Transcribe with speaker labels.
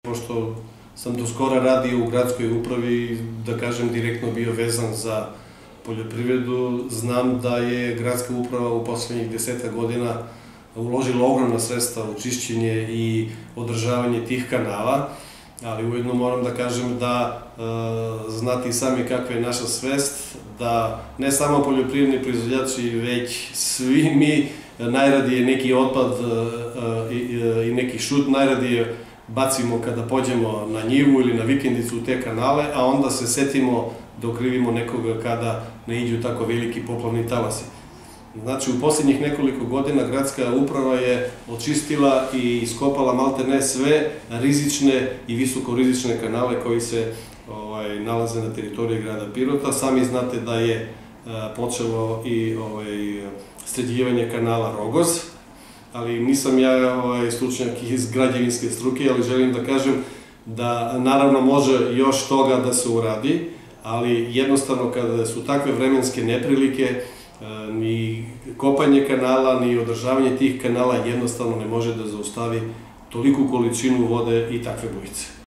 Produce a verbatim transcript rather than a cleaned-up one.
Speaker 1: Pošto sam do skora radio u gradskoj upravi, da kažem, direktno bio vezan za poljoprivredu, znam da je gradska uprava u poslednjih deseta godina uložila ogromna sredstva u čišćenje i održavanje tih kanala, ali ujedno moram da kažem da e, znate i sami kakva je naša svest, da ne samo poljoprivredni proizvođači, već svi mi najradije neki otpad e, i, i neki šut najradije bacimo kada pođemo na njivu ili na vikendicu u te kanale, a onda se setimo da okrivimo nekoga kada ne iđu tako veliki poplavni talasi. Znači, u posljednjih nekoliko godina gradska uprava je očistila i iskopala maltene sve rizične i visokorizične kanale koji se ovaj, nalaze na teritoriji grada Pirota. Sami znate da je a, počelo i ovaj, sređivanje kanala Rogoz, ali nisam ja ovaj, stručnjak iz građevinske struke, ali želim da kažem da naravno može još toga da se uradi, ali jednostavno kada su takve vremenske neprilike, ni kopanje kanala, ni održavanje tih kanala jednostavno ne može da zaustavi toliku količinu vode i takve bujice.